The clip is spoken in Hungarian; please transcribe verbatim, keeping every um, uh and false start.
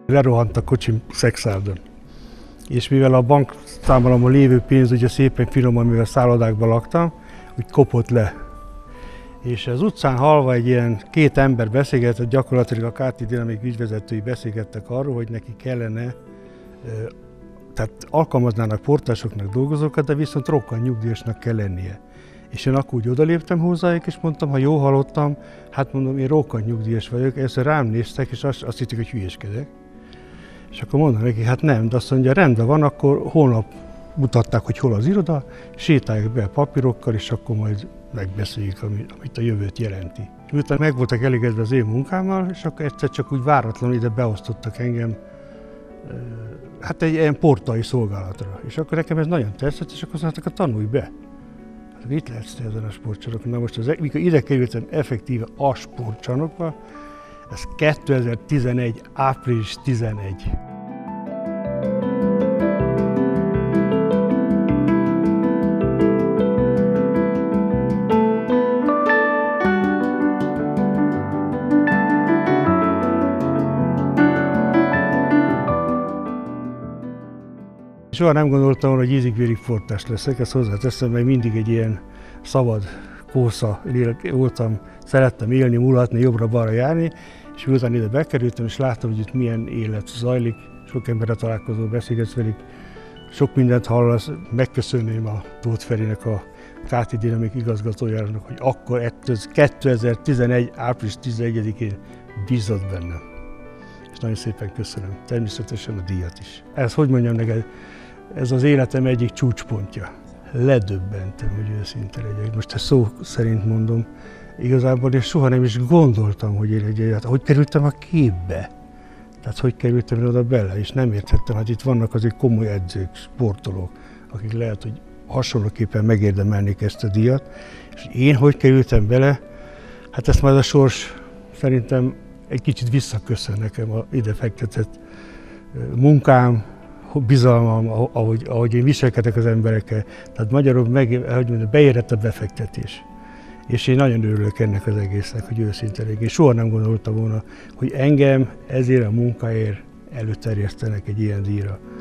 Lerohant a kocsim Szexárdon. És mivel a bankszámlámon lévő pénz ugye szépen finoman, mivel szállodákban laktam, úgy kopott le. És az utcán halva egy ilyen két ember beszélgetett, gyakorlatilag a ká té Dynamics ügyvezetői beszélgettek arról, hogy neki kellene, tehát alkalmaznának portásoknak dolgozókat, de viszont rokkant nyugdíjasnak kell lennie. És én akkor úgy odaléptem hozzájuk, és mondtam, ha jól hallottam, hát mondom, én rokkant nyugdíjas vagyok, először rám néztek, és azt, azt hitték, hogy hülyéskedek. És akkor mondom neki, hát nem, de azt mondja, rendben van, akkor holnap mutatták, hogy hol az iroda, sétálják be a papírokkal, és akkor majd megbeszéljük, amit a jövőt jelenti. És utána meg voltak elégedve az én munkámmal, és akkor egyszer csak úgy váratlanul ide beosztottak engem, hát egy ilyen portai szolgálatra. És akkor nekem ez nagyon tetszett, és akkor azt mondták, tanulj be. Hát itt lehetsz te ezen a sportcsarnokon. Na most, az, mikor ide kerültem effektíve a sportcsarnokba, ez kétezer-tizenegy. április tizenegyedike. Soha nem gondoltam volna, hogy ízig-vérig portás leszek, ezt hozzáteszem, mert mindig egy ilyen szabad kósza voltam, szerettem élni, mulatni, jobbra-balra járni, és miután ide bekerültem, és láttam, hogy itt milyen élet zajlik, sok emberre találkozó, beszélgetsz velük, sok mindent hallasz, megköszönném a Tóth Ferinek, a ká té Dynamics igazgatójának, hogy akkor kétezer-tizenegy. április tizenegyedikén bízott bennem. És nagyon szépen köszönöm. Természetesen a díjat is. Ez, hogy mondjam neked, ez az életem egyik csúcspontja. Ledöbbentem, hogy őszinte legyek. Most ezt szó szerint mondom. Igazából én soha nem is gondoltam, hogy én egy, hogy kerültem a képbe. Tehát hogy kerültem oda bele, és nem értettem, hát itt vannak azért komoly edzők, sportolók, akik lehet, hogy hasonlóképpen megérdemelnék ezt a díjat. És én hogy kerültem bele, hát ezt majd a sors szerintem egy kicsit visszaköszön nekem a ide fektetett munkám, bizalmam, ahogy, ahogy én viselkedek az emberekkel. Tehát magyarul meg, ahogy mondjam, beérett a befektetés. És én nagyon örülök ennek az egésznek, hogy őszinte legyek. Én soha nem gondoltam volna, hogy engem ezért a munkáért előterjesztenek egy ilyen díjra.